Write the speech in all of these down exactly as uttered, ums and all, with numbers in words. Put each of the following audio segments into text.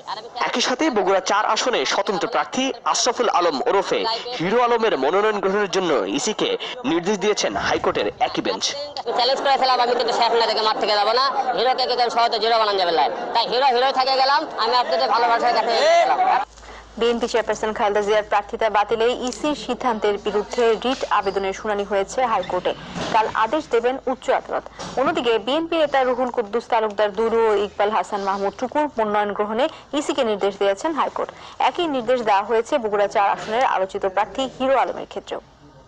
একই সাথে বগুড়া চার আসনে স্বতন্ত্র প্রার্থী আশরাফুল আলম ওরফে হিরো আলমের মনোনয়ন গ্রহণের জন্য ইসিকে নির্দেশ দিয়েছেন হাইকোর্টের একই বেঞ্চ। চ্যালেঞ্জ করেছিলাম আমি কিন্তু শেখ না থেকে মাঠ থেকে যাবো না, হিরোকে কিন্তু সহজে জিরো বানানো যাবে না, তাই হিরো হিরো থেকে গেলাম, আমি আপনাদের ভালোবাসার কাছে গেলাম। বিএনপি চেয়ারপারসন খালেদা জিয়ার প্রার্থিতা বাতিলে ইসির সিদ্ধান্তের বিরুদ্ধে রিট আবেদনের শুনানি হয়েছে হাইকোর্টে। কাল আদেশ দেবেন উচ্চ আদালত। অন্যদিকে বিএনপি নেতা রুহুল কুদ্দুস তালুকদার দুলু ও ইকবাল হাসান মাহমুদ টুকুর মনোনয়ন গ্রহণে ইসিকে নির্দেশ দিয়েছেন হাইকোর্ট। একই নির্দেশ দেওয়া হয়েছে বগুড়া চার আসনের আলোচিত প্রার্থী হিরো আলমের ক্ষেত্রেও।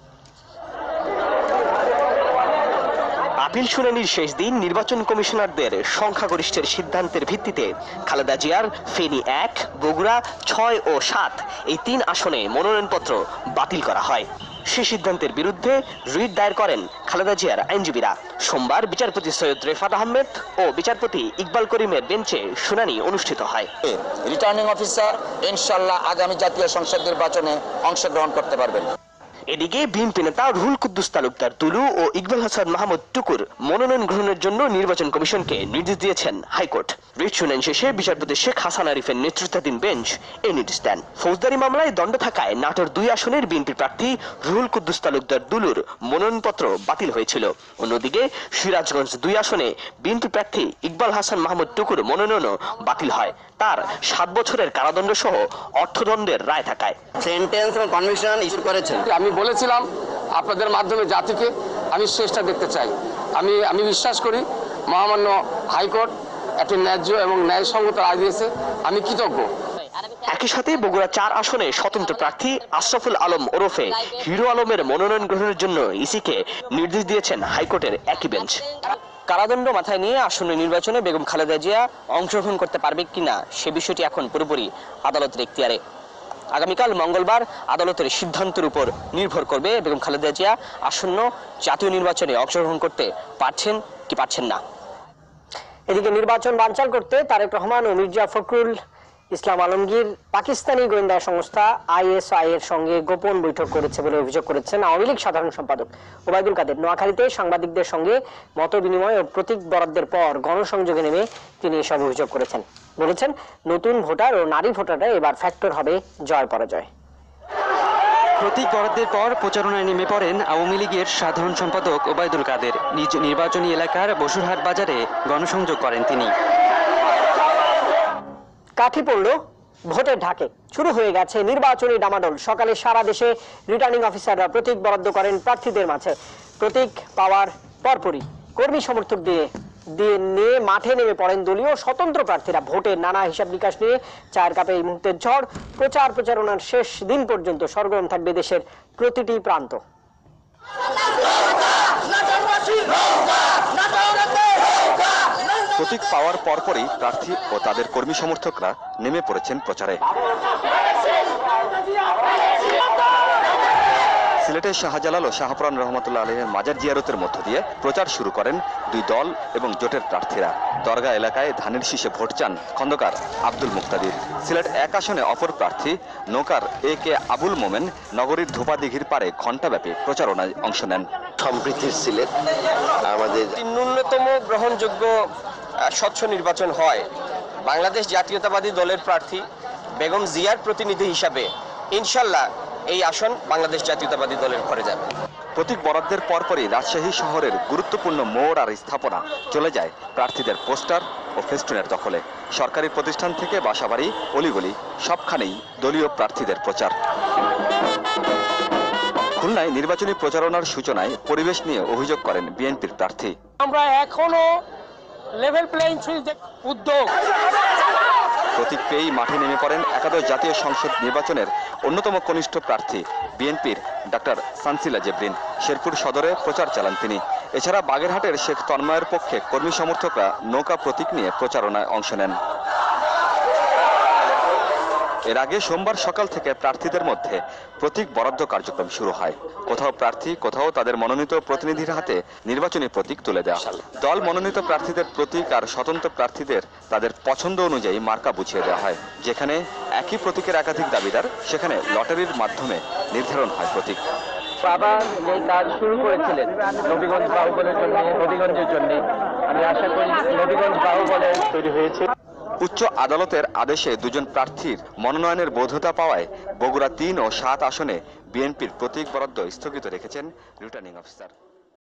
আপিল শুনানির শেষ দিন নির্বাচন কমিশনারদের সংখ্যাগরিষ্ঠের সিদ্ধান্তের ভিত্তিতে খালেদা জিয়ার ফেনী এক, বগুড়া ছয় ও সাত এই তিন আসনে মনোনয়নপত্র বাতিল করা হয়। সে সিদ্ধান্তের বিরুদ্ধে রিট দায়ের করেন খালেদা জিয়ার আইনজীবীরা। সোমবার বিচারপতি সৈয়দ রেফাত আহমেদ ও বিচারপতি ইকবাল করিমের বেঞ্চে শুনানি অনুষ্ঠিত হয়। রিটার্নিং অফিসার ইনশাআল্লাহ আগামী জাতীয় সংসদ নির্বাচনে অংশগ্রহণ করতে পারবেন। এদিকে বিএনপি নেতা রুহুল কুদ্দুস তালুকদার তুলু ও ইকবাল হাসান মাহমুদ টুকুর মনোনয়ন গ্রহণের জন্য নির্বাচন কমিশনকে নির্দেশ দিয়েছেন হাইকোর্ট। রিট শুনানি শেষে বিচারপতি শেখ হাসান আরিফের নেতৃত্বাধীন বেঞ্চ এই নির্দেশ দেন। ফৌজদারি মামলায় দণ্ড থাকায় নাটোর দুই আসনের বিএনপি প্রার্থী রুহুল কুদ্দুস তালুকদার দুলুর মনোনয়নপত্র বাতিল হয়েছিল। অন্যদিকে সিরাজগঞ্জ দুই আসনে বিএনপি প্রার্থী ইকবাল হাসান মাহমুদ টুকুর মনোনয়নও বাতিল হয়, তার সাত বছরের কারাদণ্ড সহ অর্থদণ্ডের রায় থাকায়। সেন্টেন্স এবং কনভিকশন ইস্যু করেছেন। আমি বলেছিলাম আপনাদের মাধ্যমে জাতিকে আমি শেষটা দেখতে চাই। আমি আমি বিশ্বাস করি মহামান্য হাইকোর্ট একটি ন্যায্য এবং ন্যায়সঙ্গত রায় দিয়েছে, আমি কৃতজ্ঞ। একই সাথে বগুড়া চার আসনে স্বতন্ত্র প্রার্থী আশরাফুল আলম ওরফে হিরো আলমের মনোনয়ন গ্রহণের জন্য ইসিকে নির্দেশ দিয়েছেন হাইকোর্টের একই বেঞ্চ। কারাদণ্ড মাথায় নিয়ে আসন্ন নির্বাচনে বেগম খালেদা জিয়া অংশগ্রহণ করতে পারবে কিনা সে বিষয়টি এখন পুরোপুরি আদালতের এখতিয়ারে। আগামীকাল মঙ্গলবার আদালতের সিদ্ধান্তের উপর নির্ভর করবে বেগম খালেদা জিয়া আসন্ন জাতীয় নির্বাচনে অংশগ্রহণ করতে পারছেন কি পারছেন না। এদিকে নির্বাচন বানচাল করতে তারেক রহমান ও মির্জা ফখরুল ইসলাম আলমগীর পাকিস্তানি গোয়েন্দা সংস্থা আইএসআই এর সঙ্গে গোপন বৈঠক করেছে বলে অভিযোগ করেছেন আওয়ামী লীগ সাধারণ সম্পাদক ওবায়দুল কাদের। নোয়াখালীতে সাংবাদিকদের সঙ্গে মত বিনিময় ও প্রতীক বরাদ্দের পর গণসংযোগে নেমে তিনি এসব অভিযোগ করেছেন। বলেছেন নতুন ভোটার ও নারী ভোটাররা এবার ফ্যাক্টর হবে জয় পরাজয়। প্রতীক বরাদ্দের পর প্রচারণায় নেমে পড়েন আওয়ামী লীগের সাধারণ সম্পাদক ওবায়দুল কাদের। নিজ নির্বাচনী এলাকার বসুরহাট বাজারে গণসংযোগ করেন তিনি। কাঠি পড়ল ভোটের ঢাকে, শুরু হয়ে গেছে নির্বাচনী ডামাডোল। সকালে সারা দেশে রিটার্নিং অফিসাররা প্রতীক বরাদ্দ করেন প্রার্থীদের মাঝে। প্রতীক পাওয়ার পরপরই কর্মী সমর্থক দিয়ে দিয়ে নিয়ে মাঠে নেমে পড়েন দলীয় স্বতন্ত্র প্রার্থীরা। ভোটের নানা হিসাব নিকাশ নিয়ে চায়ের কাপে এই মুহূর্তের ঝড়। প্রচার প্রচারণার শেষ দিন পর্যন্ত সরগরম থাকবে দেশের প্রতিটি প্রান্ত। প্রতীক পাওয়ার পরপরই প্রার্থী ও তাদের কর্মী সমর্থকরা নেমে পড়েছেন প্রচারে। সিলেটের শাহজালাল ও শাহপুরান রহমতুল্লাহ আলাইহির মাজার জিয়ারতের মধ্য দিয়ে প্রচার শুরু করেন দুই দল এবং জোটের প্রার্থীরা। দরগা এলাকায় ধানের শীষে ভোট চান খন্দকার আব্দুল মুক্তাদির। সিলেট এক আসনে অপর প্রার্থী নৌকার এ কে আবুল মোমেন নগরীর ধোপাদিঘির পারে ঘণ্টাব্যাপী প্রচারণায় অংশ নেন। সম্প্রীতির সিলেট আমাদের ন্যূনতম গ্রহণযোগ্য স্বচ্ছ নির্বাচন হয়। বাংলাদেশ জাতীয়তাবাদী দলের প্রার্থী বেগম জিয়ার প্রতিনিধি হিসাবে ইনশাল্লাহ এই আসন বাংলাদেশ জাতীয়তাবাদী দলের ঘরে যাবে। প্রতীক বরাদ্দের পরপরই রাজশাহী শহরের গুরুত্বপূর্ণ মোড় আর স্থাপনা চলে যায় প্রার্থীদের পোস্টার ও ফেস্টুনের দখলে। সরকারি প্রতিষ্ঠান থেকে বাসাবাড়ি অলিগলি সবখানেই দলীয় প্রার্থীদের প্রচার। খুলনায় নির্বাচনী প্রচারণার সূচনায় পরিবেশ নিয়ে অভিযোগ করেন বিএনপির প্রার্থী। আমরা এখনো লেভেল প্লেইং ফিল্ড উদ্যোগ প্রতীক পেয়েই মাঠে নেমে পড়েন একাদশ জাতীয় সংসদ নির্বাচনের অন্যতম কনিষ্ঠ প্রার্থী বিএনপির ডাক্তার সানসিলা জেবরিন। শেরপুর সদরে প্রচার চালান তিনি। এছাড়া বাগেরহাটের শেখ তন্ময়ের পক্ষে কর্মী সমর্থকরা নৌকা প্রতীক নিয়ে প্রচারণায় অংশ নেন। এর আগে সোমবার সকাল থেকে প্রার্থীদের মধ্যে প্রতীক বরাদ্দ কার্যক্রম শুরু হয়। কোথাও প্রার্থী কোথাও তাদের মনোনীত প্রতিনিধির হাতে নির্বাচনী প্রতীক তুলে দেওয়া হয়। দল মনোনীত প্রার্থীদের প্রতীক আর স্বতন্ত্র প্রার্থীদের তাদের পছন্দ অনুযায়ী মার্কা বুঝিয়ে দেওয়া হয়। যেখানে একই প্রতীকের একাধিক দাবিদার সেখানে লটারির মাধ্যমে নির্ধারণ হয় প্রতীক। বাবা এই কাজ শুরু করেছিলেন নবীগঞ্জ বাহুবলের জন্য, নবীগঞ্জের জন্য। আমি আশা করি নবীগঞ্জ বাহুবলে তৈরি হয়েছে। উচ্চ আদালতের আদেশে দুজন প্রার্থীর মনোনয়নের বৈধতা পাওয়ায় বগুড়া তিন ও সাত আসনে বিএনপির প্রতীক বরাদ্দ স্থগিত রেখেছেন রিটার্নিং অফিসার।